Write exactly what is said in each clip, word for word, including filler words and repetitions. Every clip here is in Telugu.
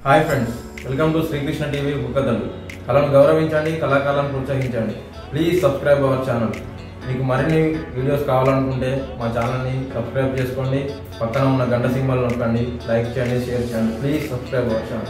Hi friends, welcome to Srikrishna TV బుక్కదలు. కళను గౌరవించండి, కళాకారులను ప్రోత్సహించండి. Please subscribe our channel. మీకు మరిన్ని వీడియోస్ కావాలనుకుంటే మా ఛానల్ని సబ్స్క్రైబ్ చేసుకోండి, పక్కన ఉన్న గంట సింబల్ నొక్కండి, లైక్ చేయండి, షేర్ చేయండి. Please subscribe our channel.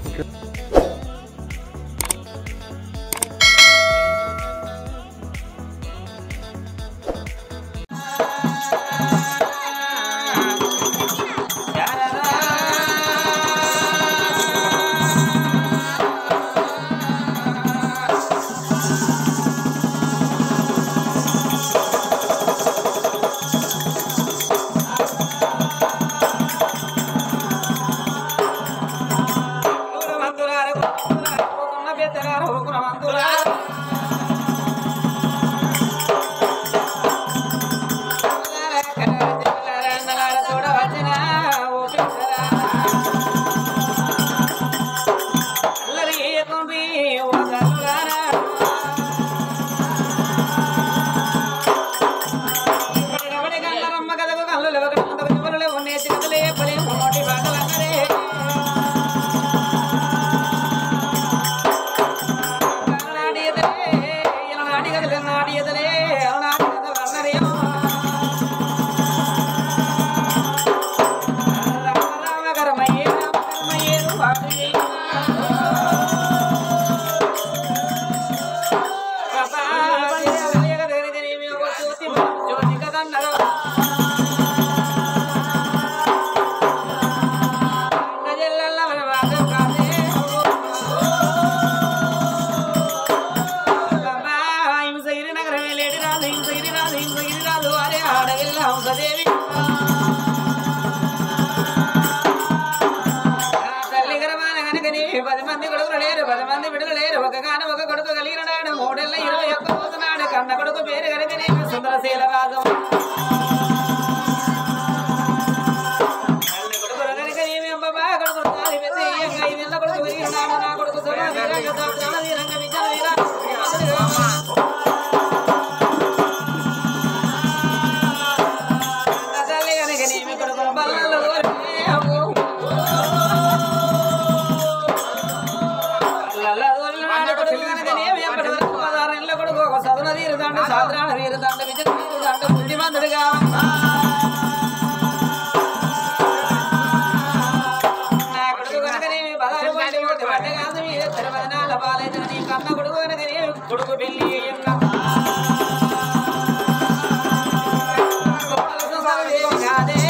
పది మంది కొడుకులు లేరు, పది మంది బిడ్డలు లేరు, ఒక గాన ఒక కొడుకు కలిగినాడు. మూడేళ్ళ ఇరవై ఒక్క పోతున్నాడు. కన్న కొడుకు పేరు కలిగిన సుందరశీల రాజు. కన్న కొడుకు కనుక ఏమి అబ్బా కొడుకు ఐదేళ్ళ కొడుకు పెరిగినాడు. నా కొడుకు తల్లి కనుక నేమి కొడుకుల బల్లలో సదున తీరుదండ సాధారణ వీరుదండ విజయ తీరుదండ బుద్ధిమంతుడిగా నా కొడుకు కనుకనేమి పదాలు పడి ఒకటి పడ్డ కాదు మీద పదనాల పాలైన నీ కన్న కొడుకు కనుకనేమి కొడుకు పెళ్లి కాదే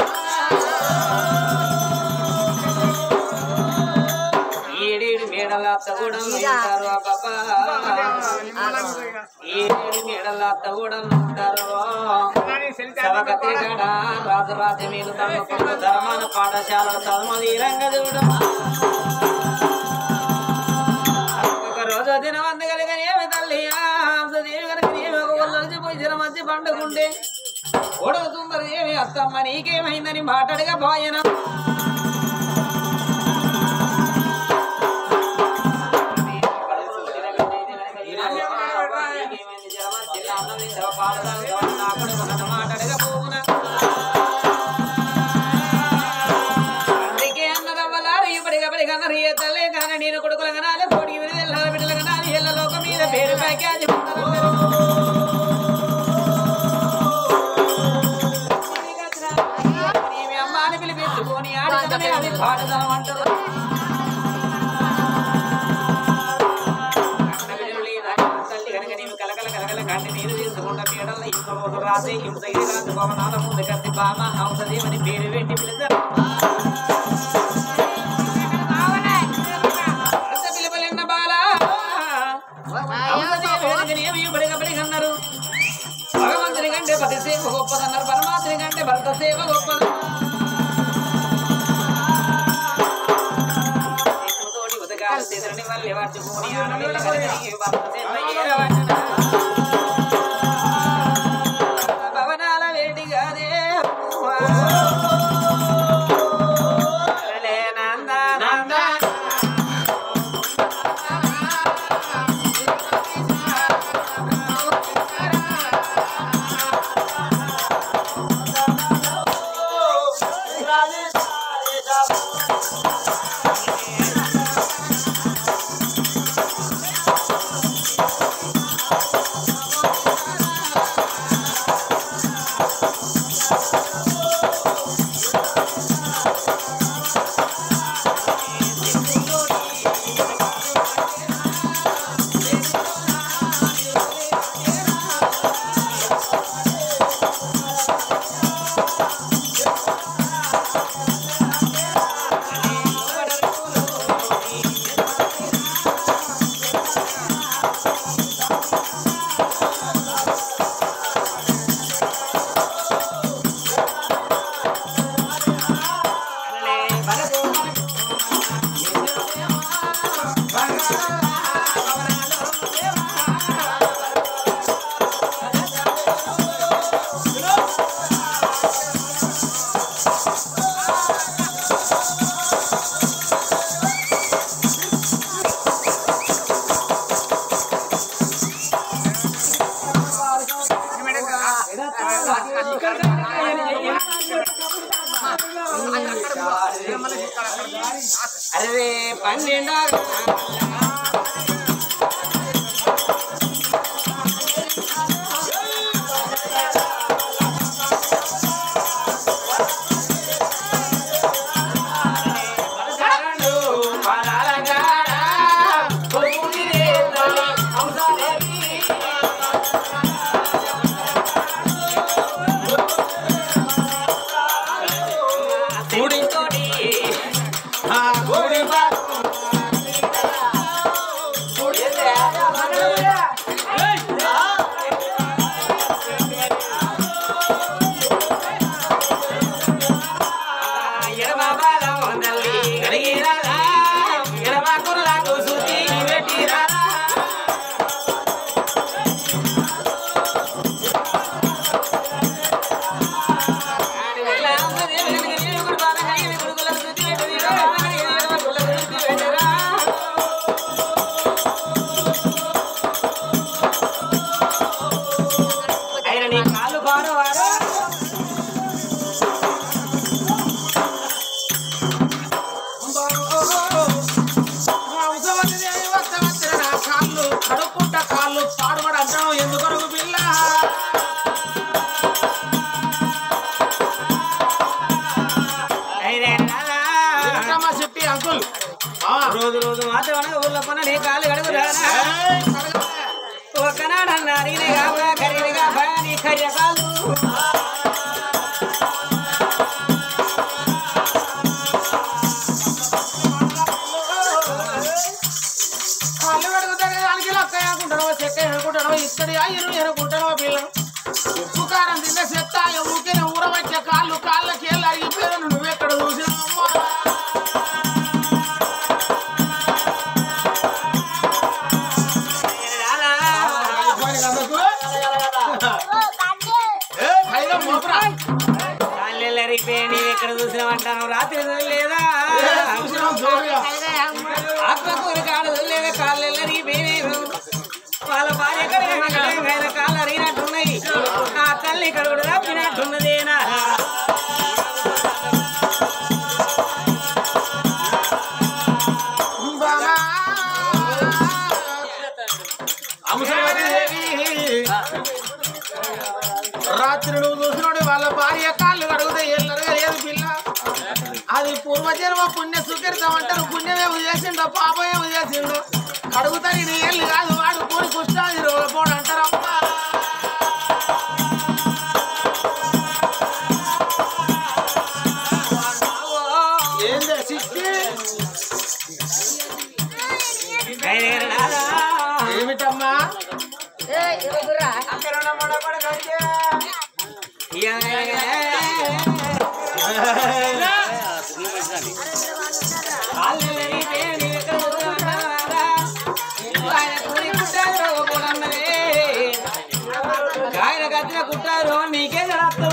ఏడేడు మేడల అత్తగూడలు ఉంటారు బాబా, ఏడేడు మేడల అత్తగూడలు ఉంటారు. సవకత్రికాడ రాజరాజ మీరు తమ ధర్మాన పాఠశాల చదువుది రంగదూడం. ఒక రోజు దినం అంద కలిగనేమి తల్లి దేవి కనుకనేమి ఒక ఒళ్ళొచ్చి పోయి జన మధ్య పండుకుంటే కొడుకు సుందరి ఏమి అత్తమ్మ నీకేమైందని మాట్లాడగా పోయిన అందుకే అన్నదవ్వలారు ఇప్పటికి అప్పటికి అన్నారు ఏ తల్లే కానీ నేను కొడుకుల కనాలి, కోడికి విడుదల బిడ్డల కనాలి, ఎల్ల లోకం మీద పేరు ప్యాకేజీ మీ అమ్మాని పిలిపించుకొని ఆడుతనే అది పాడదనం అంటారు. కంటి నీరు తీసుకుంటా పీడల్లో ఇంకొక రాసి హింసగిరి రాజు భవనాల ముందు కత్తి బామ హంసదేవని పేరు పెట్టి పిలుస్తారు. పిలుపలిన్న బాల హంసదేవి బడిగబడి అన్నారు. భగవంతుని కంటే పతి సేవ గొప్పదన్నారు, పరమాత్ముని కంటే భర్త సేవ గొప్పది. తోటి ఉదకాలు చేతులని వల్లి పట్టుకుని ఆడపిల్ల కలిగి భర్త సేవ ఏరవచ్చున భవనాల వేడి గాదే నంద నంద Radhe Radhe అరే పన్నెండో రోజు రోజు మాత్రం ఊళ్ళో పన్న నీ కాళ్ళు కడుగుతారా ఒక్కనాడన్నా నేనే కావా ఖరీదుగా నీ ఖర్య కాళ్ళు కాళ్ళు కడుగుతారు దానికి లక్క అనుకుంటానో చెక్క అనుకుంటానో ఇక్కడి అయ్యను అనుకుంటానో పిల్లలు ఉప్పు కారం తిన్న చెత్త ఊరికే ఊర వచ్చే కాళ్ళు కాళ్ళకి వెళ్ళి అరిగిపోయాను నువ్వెక్కడ చూసినావమ్మా ఎక్కడ చూసినామంటాను రాత్రి లేదా ఆత్మకూరు కాళ్ళు లేదా కాళ్ళు ఎల్లరిపోయినారు వాళ్ళ భార్య ఆయన కాళ్ళు అరిగినట్టున్నాయి ఆ తల్లి ఇక్కడ కూడా తప్పినట్టున్నదేనా రాత్రి నువ్వు చూసినోడు వాళ్ళ భార్య కాళ్ళు కడుగుతాయి ఎల్లరుగా లేదు పిల్ల అది పూర్వజన్మ పుణ్య సుకరితం అంటారు పుణ్యమేమి చేసిండో పాపమేమి చేసిండో కడుగుతాయి నీ ఏళ్ళు కాదు వాడు పూరి కుష్టాది పోడు అంటారమ్మా ఏందే సిక్కి ఏమిటమ్మా ఆయన కట్టిన కుట్టారు నీకే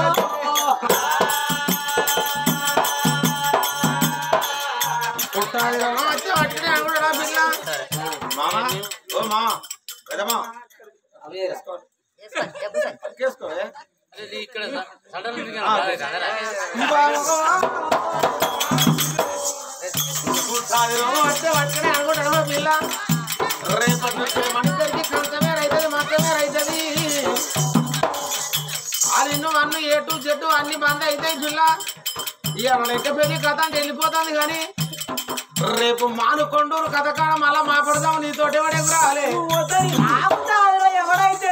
అనుకుంటాను పిల్ల రేపటి నుంచి మనిద్దరికి కంచమే రైతుంది మాత్రమే రైతుంది అది ఇన్ను అన్ను ఏటు చెట్టు అన్ని బంద్ అవుతాయి జిల్లా ఇక లెక్క పెళ్లి కథ అంటే వెళ్ళిపోతుంది కానీ రేపు మానుకొండూరు కథ కాడ మళ్ళా మాట్లాడదాం నీతోటి ఎవడే రాలే ఎవరైతే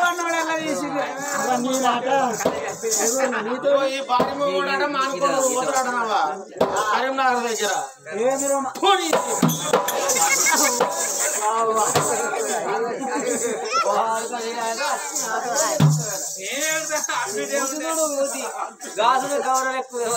నీతో ఈ భార్య కూడా మానుకొండూరు పోతాడనవా కరీంనగర్ దగ్గర గాజులు కవరలు ఎక్కువ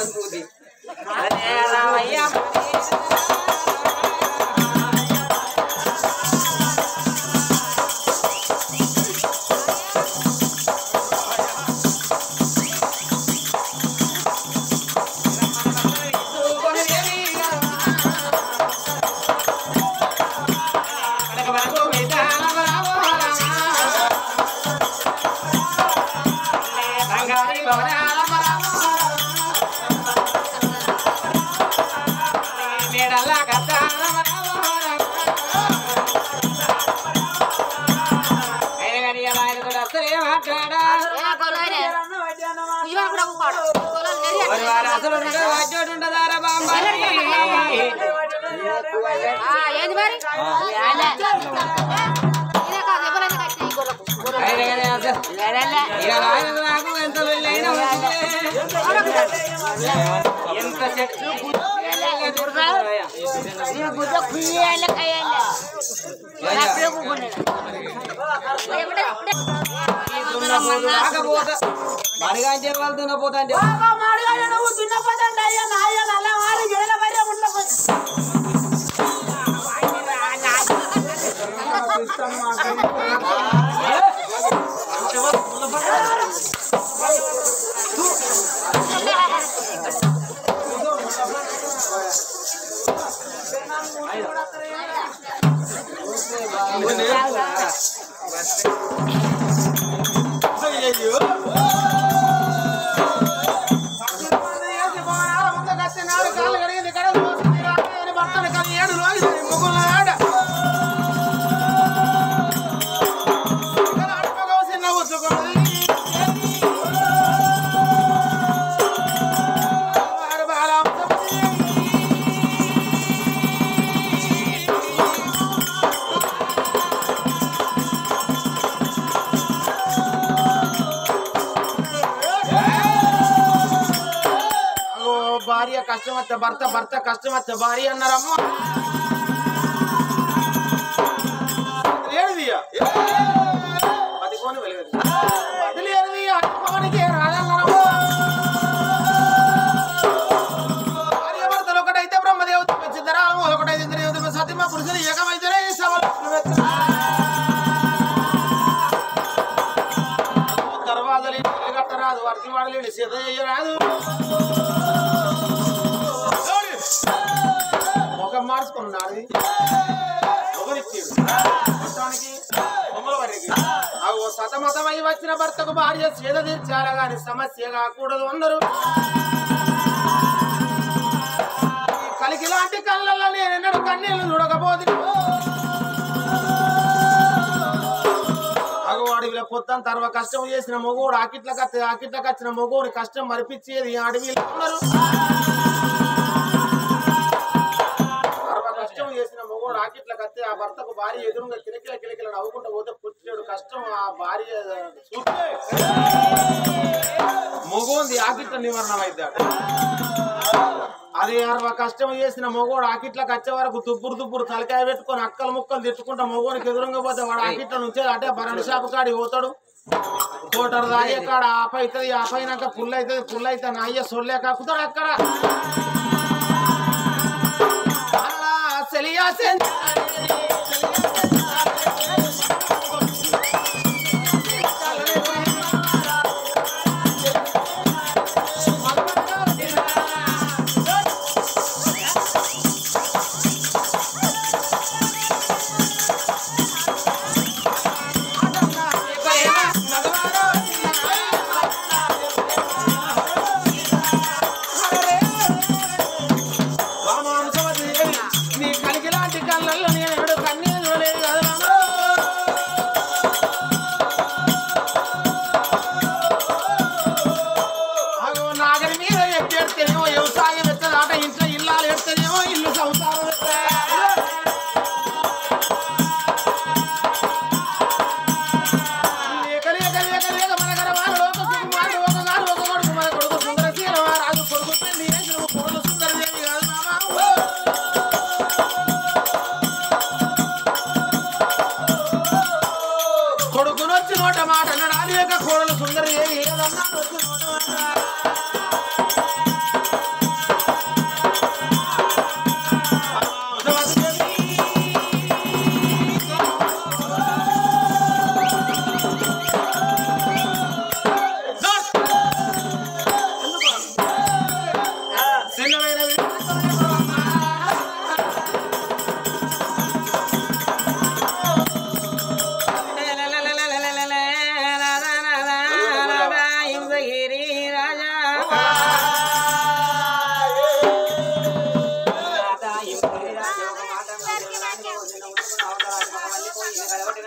మేడల ఏంది మరి ఎంత చెట్టు మరిగా చెప్పాలి దున్నపోతా అంటే భార్య కష్టం వచ్చే భర్త భర్త కష్టం వచ్చే భార్య అన్నారమ్మ ఏడుదియా పదికోని వెలుగు వదిలేది అమ్మనికి రాదన్నారమ్మ భార్య భర్తలు ఒకటైతే బ్రహ్మదేవత పెంచిద్దరాలు ఒకటైతే ఇంద్రదేవత సత్యమ పురుషులు ఏకమైతేనే సవాలు తర్వాత కట్టరాదు వర్తి వాడలేడు సిద్ధ చేయరాదు ముఖం మార్చుకున్నాడు మొత్తానికి బొమ్మల వరకు సతమతమై వచ్చిన భర్తకు భార్య సేద తీర్చాల గాని సమస్య కాకూడదు అందరూ కలికి లాంటి కళ్ళల్లో నేనెన్నడు కన్నీళ్లు చూడకపోతే అగవాడివిలో పొత్తం తర్వాత కష్టం చేసిన మొగోడు ఆకిట్లకు వస్తే ఆకిట్లకు వచ్చిన మొగోడు కష్టం మరిపించేది అడవిలో ఉన్నారు కష్టం చేసిన మొగోడు ఆకిట్లకు వస్తే ఆ భర్తకు భార్య ఎదురుగా కిలకిల కిలకిల నవ్వుకుంటూ పోతే పుట్టినాడు కష్టం ఆ భార్య చూస్తే మొగోంది ఆకిట్ల నివారణ అవుతాడు అది అరవ కష్టం చేసిన మొగోడు ఆకిట్లకు వచ్చే వరకు దుబ్బురు దుబ్బురు తలకాయ పెట్టుకొని అక్కలు ముక్కలు తిట్టుకుంటా మొగోనికి ఎదురుగా పోతే వాడు ఆకిట్ల నుంచే అంటే బరణి షాపు కాడి పోతాడు కోటర్ రాయ కాడ ఆప అవుతుంది ఆప అయినాక పుల్ అవుతుంది పుల్ అయితే నాయ్య సొల్లే కాకుతాడు అక్కడ నీ కలిగి లాంటి కళ్ళల్లో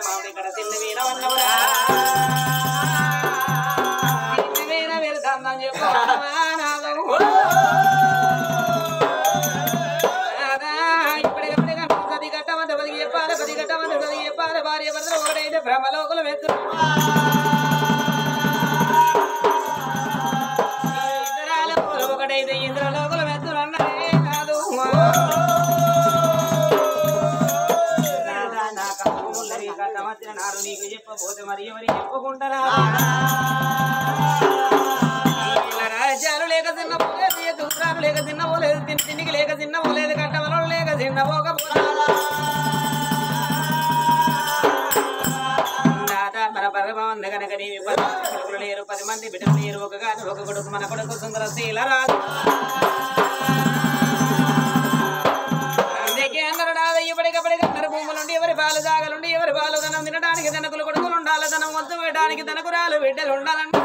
మామిడి ఇక్కడ తిన్న వీణ వన్నవరా తిన్న వీణ వెళ్తాందని చెప్పు ఇప్పటికప్పుడే పది గట్ట మంది పదికి చెప్పాలి పది గట్ట మంది పదికి చెప్పాలి భార్య భర్తలు ఒకటైతే బ్రహ్మలోకులు వెత్తు ఇంద్రాల ఒకటైతే ఇంద్రలోకులు వెత్తు అన్నదే కాదు కట్టమచ్చిన నాడు నీకు చెప్పబోతే మరి ఎవరి చెప్పుకుంటారా రాజ్యాలు లేక తిన్న పోలేదు దూరాలు లేక తిన్న పోలేదు తిని తిండికి లేక తిన్న పోలేదు కట్టవలో లేక తిన్న పోకపోతే మన పరమంది కనుక నీవి పది కొడుకులు లేరు పది మంది బిడ్డలు లేరు ఒక కాదు ఒక కొడుకు మన కొడుకు సుందర శీల రాదు ఇప్పటికప్పటికన్నారు భూములుండి ఎవరి పాలు జాగలుండి ఎవరి పాలు ధనం తినడానికి ధనకులు కొడుకులు ఉండాలి ధనం వంతు వేయడానికి ధనకురాలు బిడ్డలు ఉండాలండి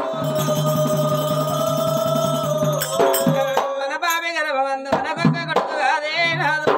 మన బాబే కదా భవంతు మన కొక్క కొడుకు అదే కాదు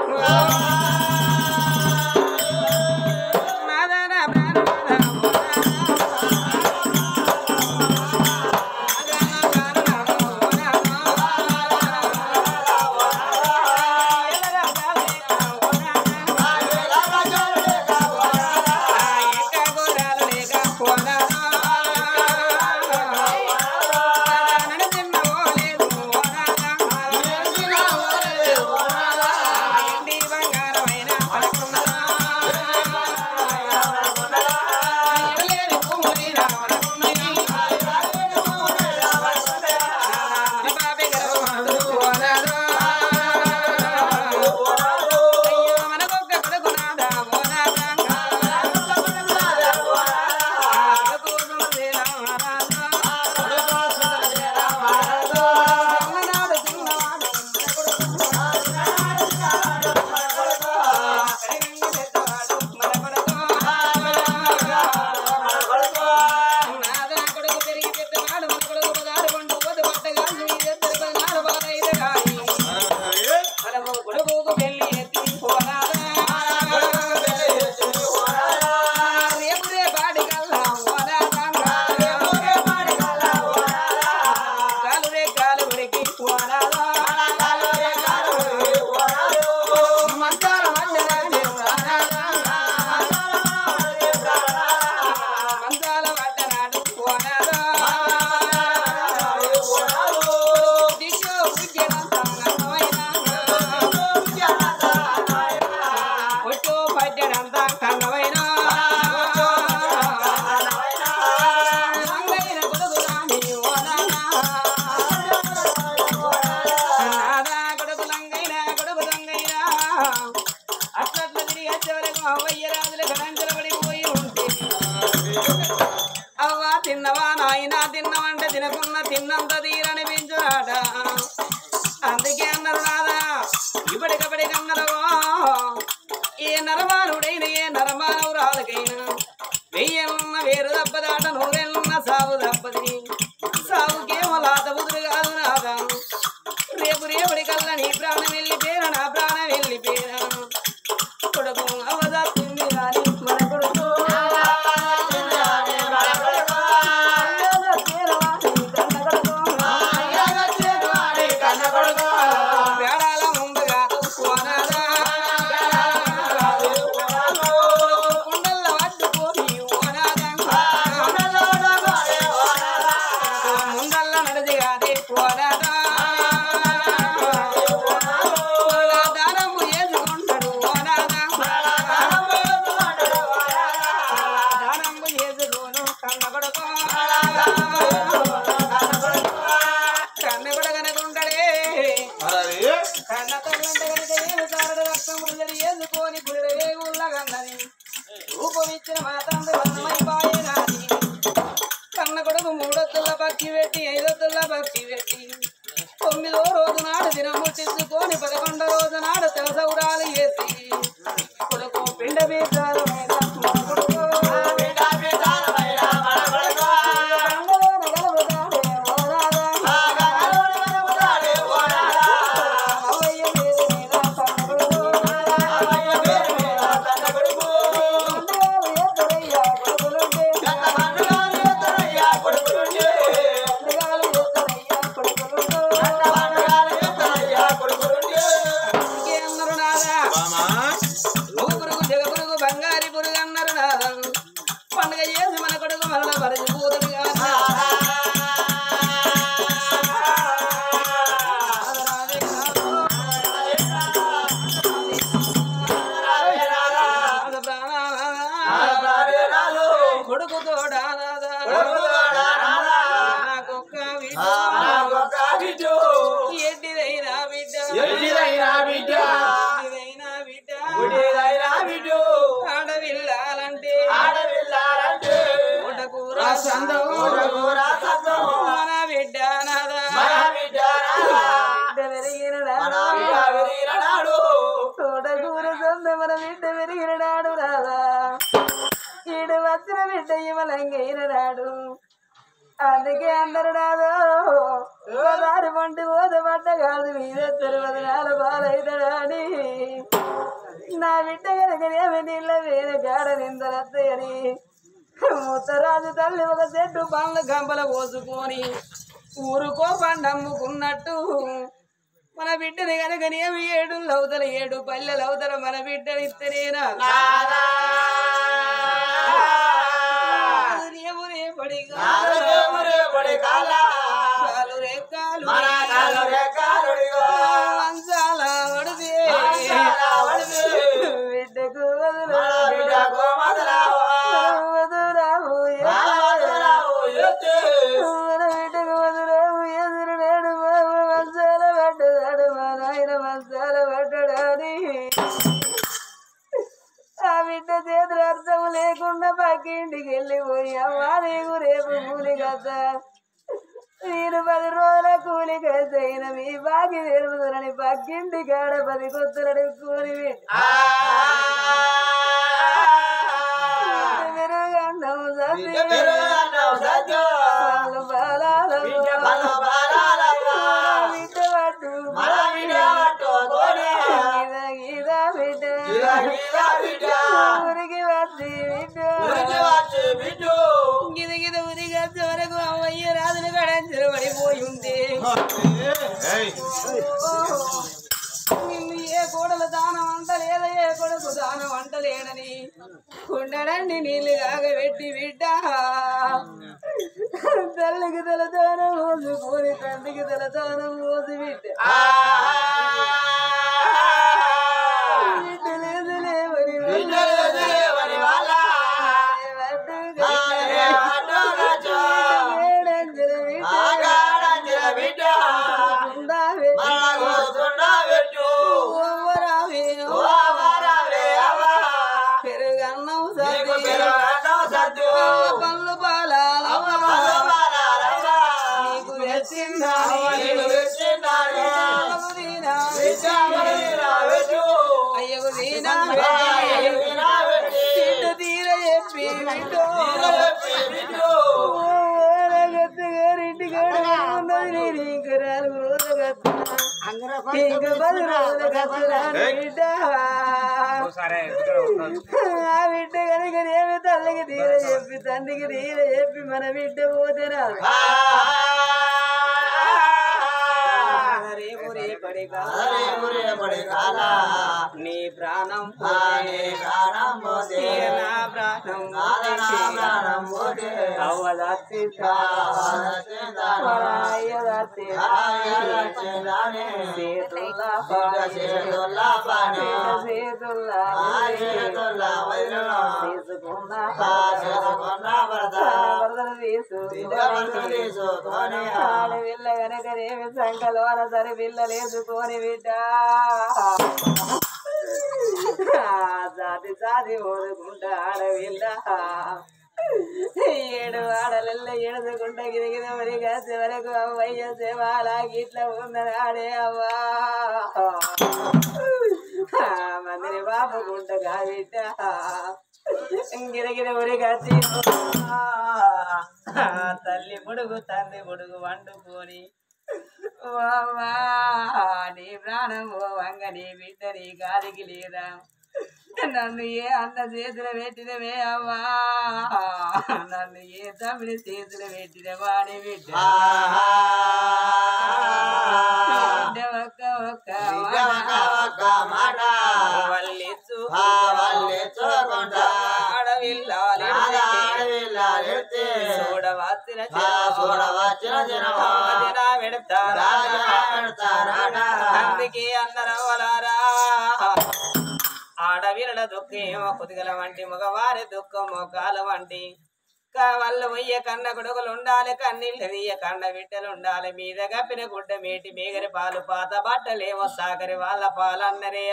తిన్నవా నాయనా తిన్నవంటే తినకున్న తిన్నంత తీరని పెంచురాట అందుకే అన్నారు రాదా ఇప్పటికప్పటికన్నరో ఏ నరమానుడైన ఏ నరమానవురాలకైనా వెయ్యన్న వేరు దెబ్బదాట నూరెళ్ళున్న సాగు దెబ్బది సాగుకేమో లాత బుదురు కాదు రాదా రేపు రేపటి కల్లా నీ ప్రాణం వెళ్ళిపోయిన నా ప్రాణం వెళ్ళిపోయినా కొడుకు అవదత్తుంది రాని మన కొడుకు రూపమిచ్చిన మాతండ్రి వన్నమైపాయనాది కన్న కొడుకు మూడొత్తుల పక్షి పెట్టి ఐదొత్తుల పక్షి పెట్టి తొమ్మిదో రోజు నాడు దినము తీసుకొని పదకొండో రోజు నాడు తెలసౌరాలు వేసి కొడుకు పిండ బీజాలు తోడానాదా నాకొక్క బిడ్డ ఎడ్డిదైనా బిడ్డ ఎడ్డిదైనా బిడ్డ బిడ్డ ఆడవిల్లాలంటే ఆడవిల్లాలంటే కూర సందం మన బిడ్డ నాదా బిడ్డ పెరిగినాడు తోటకూర సంద మన బిడ్డ పెరిగినాడు రాదా ఈడు వచ్చిన బిడ్డ ఇమలంగైనాడు అందుకే అందరు నాదో దారి పంటి పోత పడ్డ కాదు మీద తిరువదనాల బాలైతాడని నా బిడ్డ కనుక ఏమి నీళ్ళ వేరే గాడ నిందలత్తయని ముత్తరాజు తల్లి ఒక చెట్టు పండ్ల గంపల పోసుకొని ఊరుకో పండమ్ముకున్నట్టు మన బిడ్డని కనుక ఏమి ఏడు లవుతల ఏడు పల్లెలు అవుతల మన బిడ్డని ఇస్తేనేనా బిడ్డకు వదురావు బిడ్డకు వదురావు ఎదురునాడు మంచాల పడ్డదాడు మా నాయన మంచాల పడ్డాడని ఆ బిడ్డ చేతులు అర్థం లేకుండా పక్కింటికి వెళ్ళిపోయి అమ్మా నీకు రేపు కూలి కదా నేను పది రోజుల కూలి కైన మీ బాకి తెరుపుదనని పక్కింటి కాడ పది కొత్తలని కూలి మెరుగన్నం బిడ్డ పట్టు గీదా బిడ్డ ఊరికి వచ్చి బిడ్డ గిద గిద ఊరికి వచ్చే వరకు అమ్మయ్య రాజులు కడంచెలు పడిపోయి ఉంది నిన్ను ఏ కోడలు దానం అంటలేదా ఏ కొడుకు దానం అంటలేడని కుండడండి నీళ్ళు కాగబెట్టి బిడ్డ తల్లికి తల దానం మోసుకొని తండ్రికి తల దానం మోసి బిడ్డ పెరుగన్నం పళ్ళు పాలాల నీకు వచ్చిందా అయ్యకు దీనా తీర చెప్పి గారింటి గడున్నది నీకు నాలుగు రోజులు కత్తున్నా ఇంక పది రోజులు కత్తున్నా బిడ్డ ఆ బిడ్డ కనుక ఏమి తల్లికి తీర చెప్పి తండ్రికి తీర చెప్పి మన బిడ్డ పోతే రాదు రేపు రేపడి నీ ప్రాణం నా ప్రాణం అవదాసి పిల్ల కనుక రేమి సంకలోన సరి పిల్లలేసుకొని బిడ్డ జాతి జాతి ఓదుకుంటా ఆడవిల్ల ఏడు ఆడలెల్ల ఎడుదుకుంటా గిరిగిన మరిగా చివరకు అవ్వయ్య సేవాలాగి ఇట్లా ఉన్నదాడే అవ్వా మందిని బాపుకుంటగా బిడ్డ గిరగిర ఉరిగా తల్లి ముడుగు తండ్రి ముడుగు వండుకొని నీ ప్రాణం ఓ వంగ నీ బిడ్డ నీ గాలికి లేదా నన్ను ఏ అన్న చేతులు పెట్టినవే అవ్వా నన్ను ఏ తమ్మిడి చేతులు పెట్టినవా అని బిడ్డ ఒక్క ఒక్క మాట ఆడవిల్లాలి చూడవచ్చిన పెడతారా అందుకే అందరవలారా ఆడవిల్ల దుఃఖం కుదిగల వంటి మగవారి దుఃఖం మోకాల వంటి కావల్ల మొయ్య కన్న కొడుకులు ఉండాలి కన్నీళ్ళు తీయ కన్న బిడ్డలు ఉండాలి మీద కప్పిన గుడ్డ మేటి మేగరి పాలు పాత బట్టలేమో సాగరి వాళ్ళ పాలు అన్నరే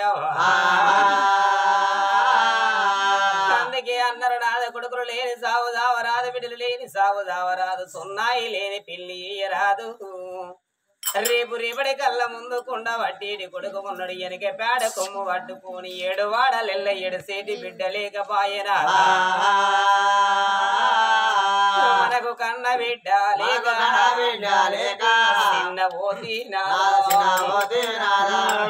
అందుకే అన్నారు నాద కొడుకులు లేని సావు దావరాదు బిడ్డలు లేని సావు దావరాదు సున్నాయి లేని పెళ్లి రాదు రేపు రేపటి కళ్ళ ముందు కుండ వడ్డీడి కొడుకు ఉన్నాడు ఎనక పేడ కొమ్ము పట్టుకొని ఏడు వాడలెల్ల ఏడు సేటి బిడ్డ లేకపాయనా మనకు కన్న బిడ్డ లేక చిన్న పోతీ